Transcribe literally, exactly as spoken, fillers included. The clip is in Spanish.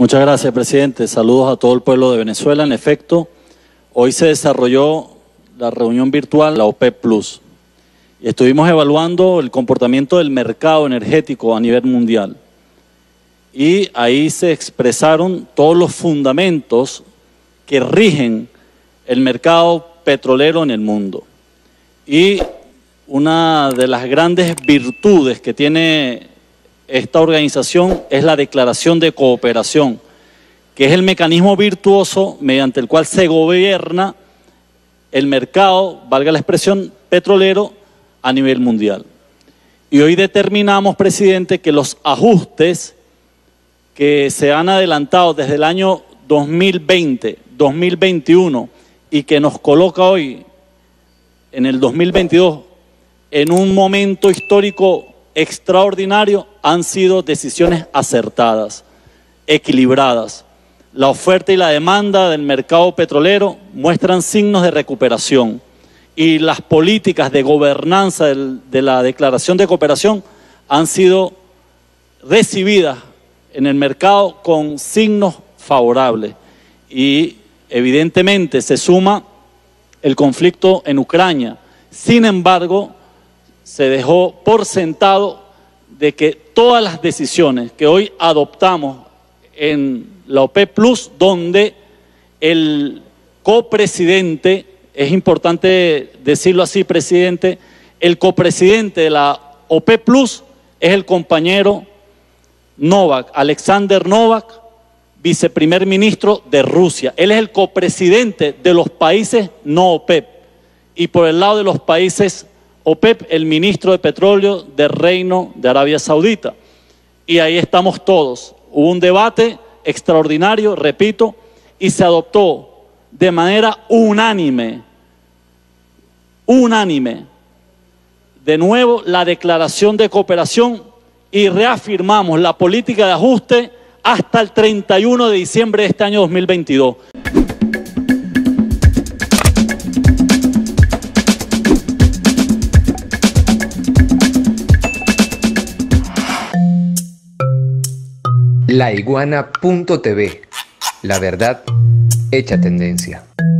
Muchas gracias, presidente. Saludos a todo el pueblo de Venezuela. En efecto, hoy se desarrolló la reunión virtual de la OPEP Plus. Y estuvimos evaluando el comportamiento del mercado energético a nivel mundial. Y ahí se expresaron todos los fundamentos que rigen el mercado petrolero en el mundo. Y una de las grandes virtudes que tiene esta organización es la declaración de cooperación, que es el mecanismo virtuoso mediante el cual se gobierna el mercado, valga la expresión, petrolero a nivel mundial. Y hoy determinamos, presidente, que los ajustes que se han adelantado desde el año dos mil veinte, dos mil veintiuno y que nos coloca hoy en el dos mil veintidós en un momento histórico extraordinario, han sido decisiones acertadas, equilibradas. La oferta y la demanda del mercado petrolero muestran signos de recuperación y las políticas de gobernanza del, de la declaración de cooperación han sido recibidas en el mercado con signos favorables. Y evidentemente se suma el conflicto en Ucrania. Sin embargo, se dejó por sentado de que todas las decisiones que hoy adoptamos en la OPEP Plus, donde el copresidente, es importante decirlo así, presidente, el copresidente de la OPEP Plus es el compañero Novak, Alexander Novak, viceprimer ministro de Rusia. Él es el copresidente de los países no OPEP. Y por el lado de los países OPEP, el ministro de Petróleo del Reino de Arabia Saudita. Y ahí estamos todos. Hubo un debate extraordinario, repito, y se adoptó de manera unánime, unánime, de nuevo la declaración de cooperación y reafirmamos la política de ajuste hasta el treinta y uno de diciembre de este año dos mil veintidós. La Iguana punto T V, la verdad hecha tendencia.